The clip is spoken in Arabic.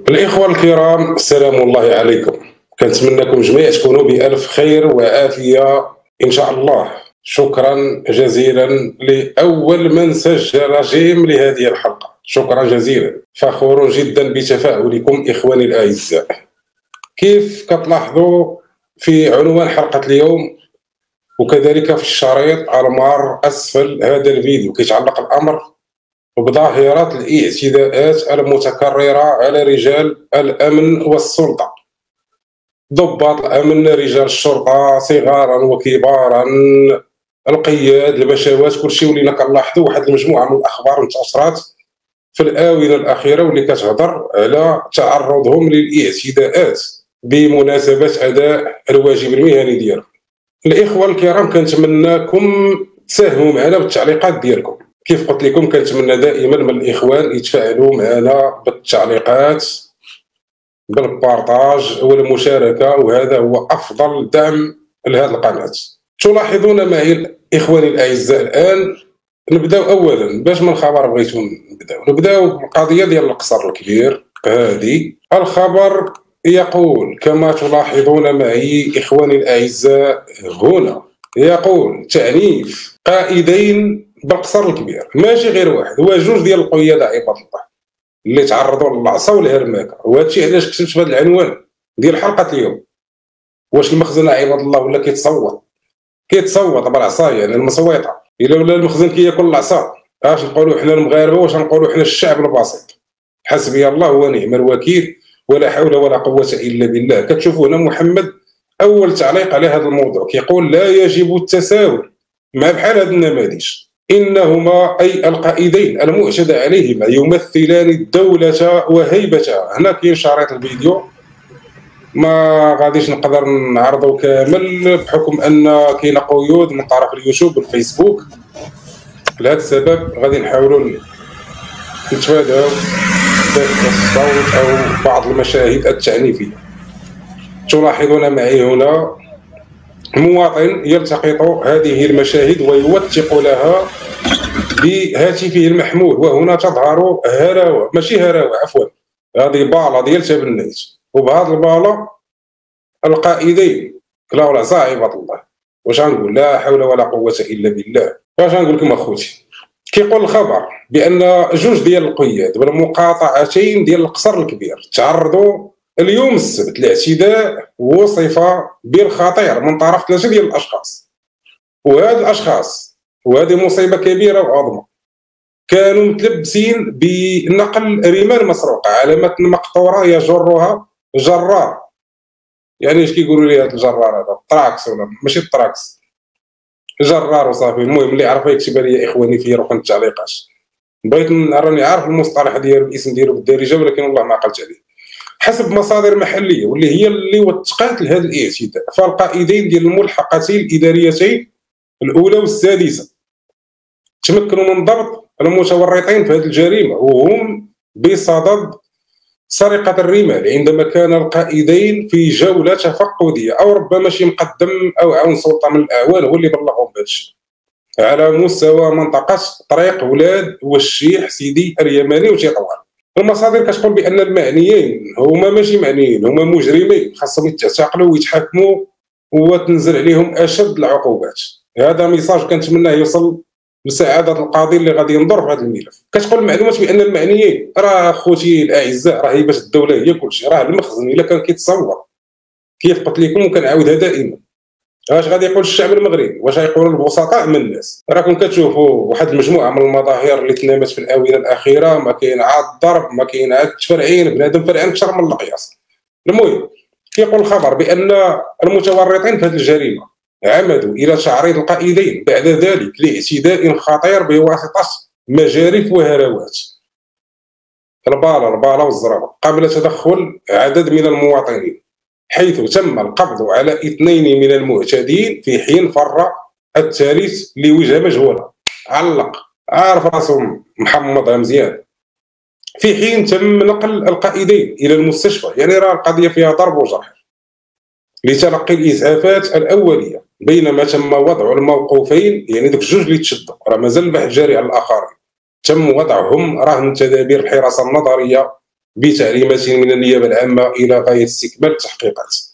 الإخوة الكرام، السلام الله عليكم. كنتمنىكم جميع تكونوا بألف خير وعافية إن شاء الله. شكرا جزيلا لأول من سجل جيم لهذه الحلقة، شكرا جزيلا، فخور جدا بتفاعلكم إخواني الأعزاء. كيف كتلاحظوا في عنوان حلقة اليوم وكذلك في الشريط المار أسفل هذا الفيديو كيتعلق الأمر بظاهرة الاعتداءات المتكررة على رجال الأمن والسلطة، ضباط الأمن، رجال الشرطة صغارا وكبارا، القياد، البشوات، كلشي ولينا كنلاحظوا واحد المجموعة من الأخبار المنتشرات في الآونة الأخيرة واللي كتهضر على تعرضهم للاعتداءات بمناسبة أداء الواجب المهني ديالهم. الإخوة الكرام، كنتمناكم تساهموا معنا بالتعليقات ديالكم. كيف قلت لكم كنتمنى دائما من الإخوان يتفاعلوا معنا بالتعليقات، بالبارطاج والمشاركة، وهذا هو أفضل دعم لهذه القناة. تلاحظون معي إخواني الأعزاء الآن نبداو أولا باش من خبر بغيتو نبداو بالقضية ديال القصر الكبير. هذه الخبر يقول كما تلاحظون معي إخواني الأعزاء هنا، يقول تعنيف قائدين بالقصر الكبير، ماشي غير واحد، هو جوج ديال القيادة عباد الله اللي تعرضوا للعصا والهرماكه. وهذا الشيء علاش كتبت في هذا العنوان ديال حلقة اليوم. واش المخزن عباد الله ولا كيتصوت بالعصا، يعني المصويطه؟ الا ولا المخزن كياكل العصا، اش نقولوا حنا المغاربه؟ واش نقولوا حنا الشعب البسيط؟ حسبي الله ونعم الوكيل، ولا حول ولا قوه الا بالله. كتشوفوا هنا محمد اول تعليق على هذا الموضوع كيقول لا يجب التساهل مع بحال هذا النماذج، انهما اي القائدين المعتدى عليهما يمثلان الدوله وهيبتها. هنا كاين شريط الفيديو ما غاديش نقدر نعرضه كامل بحكم ان كاين قيود من طرف اليوتيوب والفيسبوك. لهذا السبب غادي نحاولوا نتفاداو الصوت او بعض المشاهد التعنيفيه. تلاحظون معي هنا مواطن يلتقط هذه المشاهد ويوثق لها بهاتفه المحمول، وهنا تظهر هراوه، ماشي هراوه عفوا، هذه باله ديال تبنيت، وبهذه الباله القائدين كلاو العصا عباد الله. واش غنقول؟ لا حول ولا قوه الا بالله. واش غنقول لكم اخوتي؟ كيقول الخبر بان جوج ديال القياد بالمقاطعتين ديال القصر الكبير تعرضوا اليوم السبت لاعتداء وصف بالخطير من طرف 3 ديال الاشخاص. وهاد الاشخاص، وهذه مصيبه كبيره وعظمى، كانوا متلبسين بنقل رمال مسروقه، علامه مقطوره يجرها جرار. يعني اش كيقولوا لي هذا الجرار؟ هذا التراكس ولا ماشي التراكس، جرار وصافي. المهم اللي يعرفها يكتبها لي اخواني في رقم التعليقات. بغيت راني عارف المصطلح ديالو الاسم ديالو بالدارجه، ولكن والله ما عقلت عليه. حسب مصادر محليه واللي هي اللي وثقات لهذا الاعتداء، فالقائدين ديال الملحقتين الاداريتين الاولى والسادسه تمكنوا من ضبط المتورطين في هذه الجريمه، وهم بصدد سرقه الرمال عندما كان القائدين في جوله تفقديه، او ربما شي مقدم او عون سلطه من الاعوان هو اللي بلغهم بهذا الشيء، على مستوى منطقه طريق ولاد والشيح سيدي اليماني وتطوان. المصادر كتقول بان المعنيين هما ماشي معنيين، هما مجرمين خاصهم يتعتقلوا ويتحاكموا وتنزل عليهم اشد العقوبات. هذا ميساج كنتمناه يوصل لسعاده القاضي اللي غادي ينظر في هذا الملف. كتقول المعلومات بان المعنيين، راه خوتي الاعزاء، راه هي باش الدوله هي كلشي، راه المخزن الا كان كيتصور كيف قلت لكم وكنعاودها دائما، اش غادي يقول الشعب المغربي؟ واش غيقول البسطاء من الناس؟ راكم كتشوفوا واحد المجموعه من المظاهر اللي تنامت في الاونه الاخيره، ما كاين عاد الضرب، ما كاين عاد التفرعين، بنادم فرعان اكثر من القياس. المهم كيقول الخبر بان المتورطين في هذه الجريمه عمدوا الى تعريض القائدين بعد ذلك لاعتداء خطير بواسطه مجارف وهراوات، الباله والزرابه، قبل تدخل عدد من المواطنين، حيث تم القبض على 2 من المعتدين في حين فر الثالث لوجهه مجهوله. علق عارف راسهم محمضها مزيان. في حين تم نقل القائدين الى المستشفى، يعني راه القضيه فيها ضرب وجرح، لتلقي الاسعافات الاوليه، بينما تم وضع الموقوفين، يعني دوك الجوج اللي تشدوا، راه مازال البحث جاري على الاخرين، تم وضعهم رهن تدابير الحراسه النظريه بتعليمات من النيابه العامه الى غايه استكمال التحقيقات.